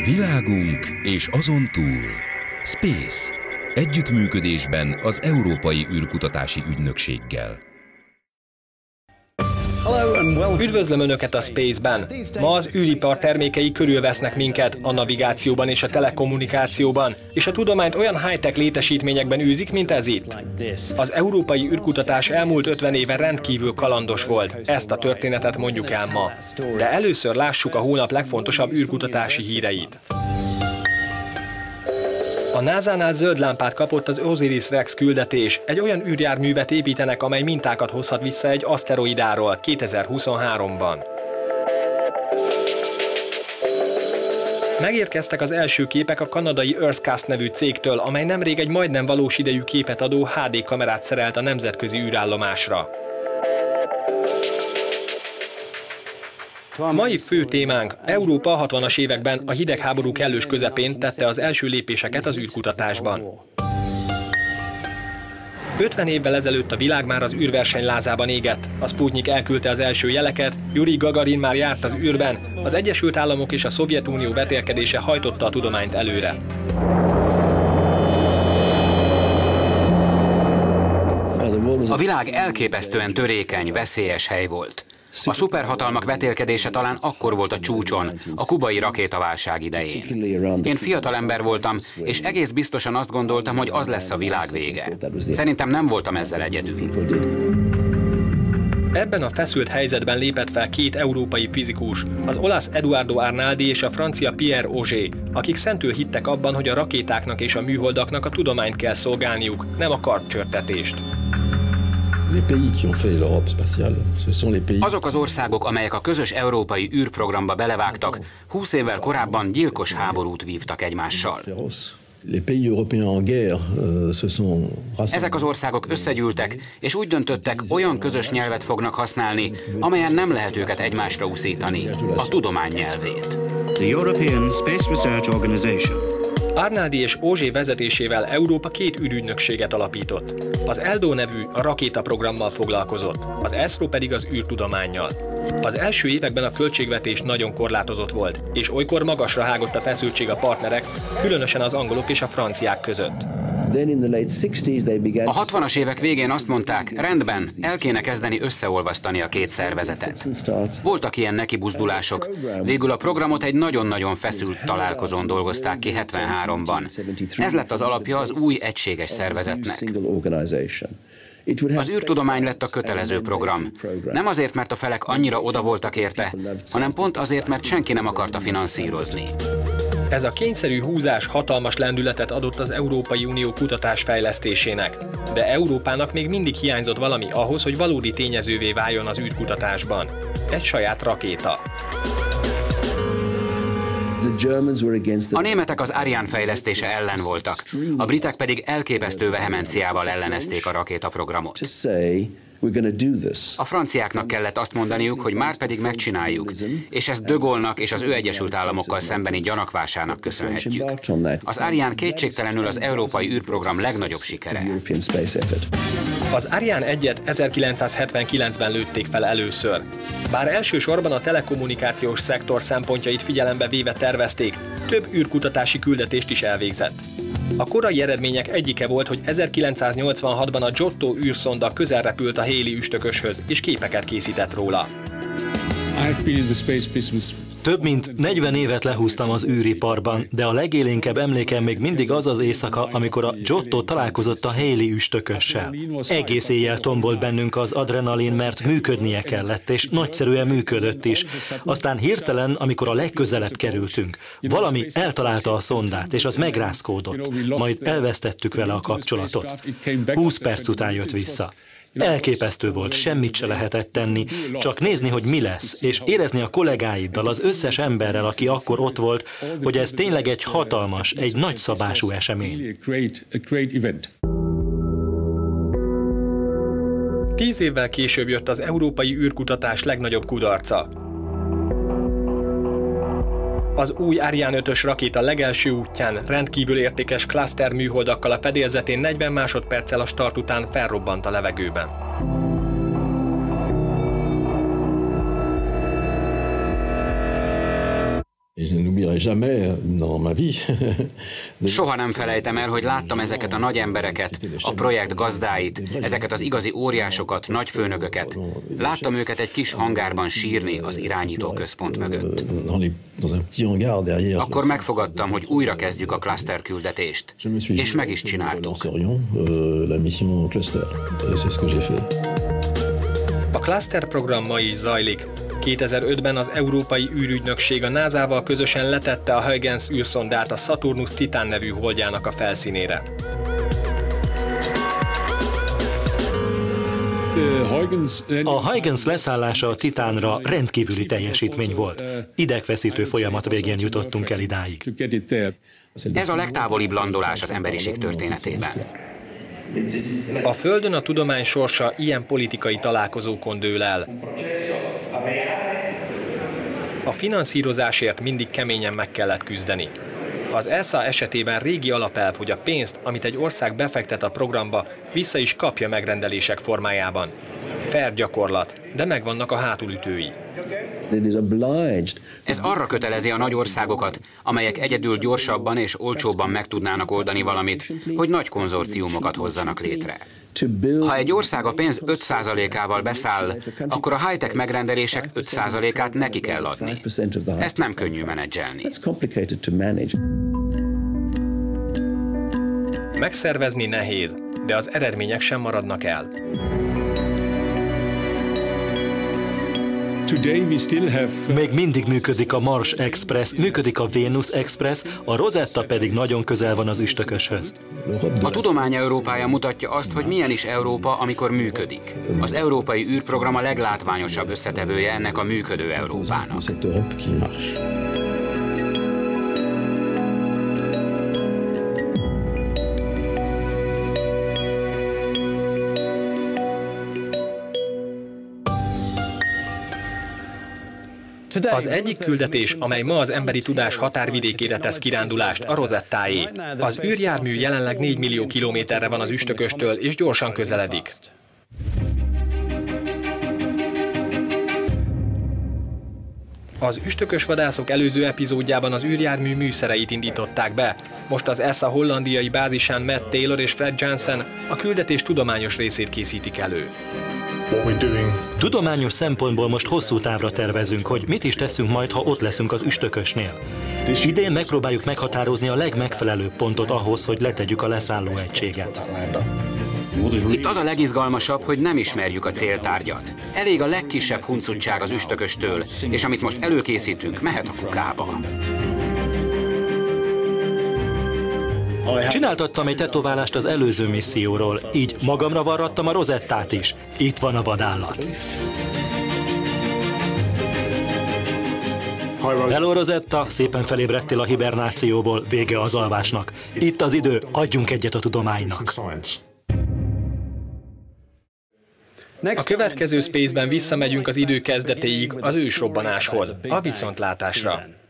Világunk és azon túl. Space. Együttműködésben az Európai űrkutatási ügynökséggel. Üdvözlöm Önöket a Space-ben! Ma az űripar termékei körülvesznek minket a navigációban és a telekommunikációban, és a tudományt olyan high-tech létesítményekben űzik, mint ez itt. Az európai űrkutatás elmúlt 50 éve rendkívül kalandos volt, ezt a történetet mondjuk el ma. De először lássuk a hónap legfontosabb űrkutatási híreit. A NASA-nál zöld lámpát kapott az Osiris-Rex küldetés. Egy olyan űrjárművet építenek, amely mintákat hozhat vissza egy aszteroidáról 2023-ban. Megérkeztek az első képek a kanadai Earthcast nevű cégtől, amely nemrég egy majdnem valós idejű képet adó HD kamerát szerelt a nemzetközi űrállomásra. Mai fő témánk: Európa a 60-as években a hidegháború kellős közepén tette az első lépéseket az űrkutatásban. 50 évvel ezelőtt a világ már az űrverseny lázában égett. A Sputnik elküldte az első jeleket, Jurij Gagarin már járt az űrben, az Egyesült Államok és a Szovjetunió vetélkedése hajtotta a tudományt előre. A világ elképesztően törékeny, veszélyes hely volt. A szuperhatalmak vetélkedése talán akkor volt a csúcson, a kubai rakétaválság idején. Én fiatal ember voltam, és egész biztosan azt gondoltam, hogy az lesz a világ vége. Szerintem nem voltam ezzel egyedül. Ebben a feszült helyzetben lépett fel két európai fizikus, az olasz Eduardo Arnaldi és a francia Pierre Auger, akik szentül hittek abban, hogy a rakétáknak és a műholdaknak a tudományt kell szolgálniuk, nem a kardcsörtetést. Azok az országok, amelyek a közös európai űrprogramba belevágtak, 20 évvel korábban gyilkos háborút vívtak egymással. Ezek az országok összegyűltek, és úgy döntöttek, olyan közös nyelvet fognak használni, amelyen nem lehet őket egymásra uszítani, a tudomány nyelvét. Arnaldi és Auger vezetésével Európa két űrügynökséget alapított. Az ELDO nevű a rakétaprogrammal foglalkozott, az ESRO pedig az űrtudománnyal. Az első években a költségvetés nagyon korlátozott volt, és olykor magasra hágott a feszültség a partnerek, különösen az angolok és a franciák között. A 60-as évek végén azt mondták, rendben, el kéne kezdeni összeolvasztani a két szervezetet. Voltak ilyen nekibuzdulások, végül a programot egy nagyon-nagyon feszült találkozón dolgozták ki 73-ban. Ez lett az alapja az új egységes szervezetnek. Az űrtudomány lett a kötelező program. Nem azért, mert a felek annyira oda voltak érte, hanem pont azért, mert senki nem akarta finanszírozni. Ez a kényszerű húzás hatalmas lendületet adott az Európai Unió kutatásfejlesztésének, de Európának még mindig hiányzott valami ahhoz, hogy valódi tényezővé váljon az űrkutatásban. Egy saját rakéta. A németek az Ariane fejlesztése ellen voltak, a britek pedig elképesztő vehemenciával ellenezték a rakétaprogramot. A franciáknak kellett azt mondaniuk, hogy már pedig megcsináljuk, és ezt De Gaulle-nak és az ő Egyesült Államokkal szembeni gyanakvásának köszönhetjük. Az Ariane kétségtelenül az európai űrprogram legnagyobb sikere. Az Ariane 1-et 1979-ben lőtték fel először. Bár elsősorban a telekommunikációs szektor szempontjait figyelembe véve tervezték, több űrkutatási küldetést is elvégzett. A korai eredmények egyike volt, hogy 1986-ban a Giotto űrszonda közelrepült a Halley üstököshöz, és képeket készített róla. Több mint 40 évet lehúztam az űriparban, de a legélénkebb emlékem még mindig az az éjszaka, amikor a Giotto találkozott a Halley üstökössel. Egész éjjel tombolt bennünk az adrenalin, mert működnie kellett, és nagyszerűen működött is. Aztán hirtelen, amikor a legközelebb kerültünk, valami eltalálta a szondát, és az megrázkódott. Majd elvesztettük vele a kapcsolatot. 20 perc után jött vissza. Elképesztő volt, semmit se lehetett tenni, csak nézni, hogy mi lesz, és érezni a kollégáiddal, az összes emberrel, aki akkor ott volt, hogy ez tényleg egy hatalmas, egy nagyszabású esemény. 10 évvel később jött az európai űrkutatás legnagyobb kudarca. Az új Ariane 5-ös rakéta legelső útján rendkívül értékes klaszter műholdakkal a fedélzetén 40 másodperccel a start után felrobbant a levegőben. Soha nem felejtem el, hogy láttam ezeket a nagy embereket, a projekt gazdáit, ezeket az igazi óriásokat, nagyfőnököket. Láttam őket egy kis hangárban sírni az irányító központ mögött. Akkor megfogadtam, hogy újra kezdjük a Cluster küldetést, és meg is csináltuk. A Cluster program ma is zajlik. 2005-ben az Európai űrügynökség a NASA-val közösen letette a Huygens űrszondát a Saturnus Titan nevű holdjának a felszínére. A Huygens leszállása a Titánra rendkívüli teljesítmény volt. Idegfeszítő folyamat végén jutottunk el idáig. Ez a legtávolibb landolás az emberiség történetében. A Földön a tudomány sorsa ilyen politikai találkozókon dől el. A finanszírozásért mindig keményen meg kellett küzdeni. Az ESA esetében régi alapelv, hogy a pénzt, amit egy ország befektet a programba, vissza is kapja megrendelések formájában. Fair gyakorlat, de megvannak a hátulütői. Ez arra kötelezi a nagy országokat, amelyek egyedül gyorsabban és olcsóbban meg tudnának oldani valamit, hogy nagy konzorciumokat hozzanak létre. Ha egy ország a pénz 5%-ával beszáll, akkor a high-tech megrendelések 5%-át neki kell adni. Ezt nem könnyű menedzselni. Megszervezni nehéz, de az eredmények sem maradnak el. Még mindig működik a Mars Express, működik a Venus Express, a Rosetta pedig nagyon közel van az üstököshöz. A tudomány Európája mutatja azt, hogy milyen is Európa, amikor működik. Az Európai űrprogram a leglátványosabb összetevője ennek a működő Európának. Az egyik küldetés, amely ma az emberi tudás határvidékére tesz kirándulást, a Rosettáé. Az űrjármű jelenleg 4 millió kilométerre van az üstököstől, és gyorsan közeledik. Az üstökös vadászok előző epizódjában az űrjármű műszereit indították be. Most az ESA hollandiai bázisán Matt Taylor és Fred Jansen a küldetés tudományos részét készítik elő. Tudományos szempontból most hosszú távra tervezünk, hogy mit is teszünk majd, ha ott leszünk az üstökösnél. Idén megpróbáljuk meghatározni a legmegfelelőbb pontot ahhoz, hogy letegyük a leszálló egységet. Itt az a legizgalmasabb, hogy nem ismerjük a céltárgyat. Elég a legkisebb huncutság az üstököstől, és amit most előkészítünk, mehet a kukába. Csináltattam egy tetoválást az előző misszióról, így magamra varrattam a Rosettát is. Itt van a vadállat. Hello Rosetta, szépen felébredtél a hibernációból, vége az alvásnak. Itt az idő, adjunk egyet a tudománynak. A következő Space-ben visszamegyünk az idő kezdetéig, az ősrobbanáshoz, a viszontlátásra.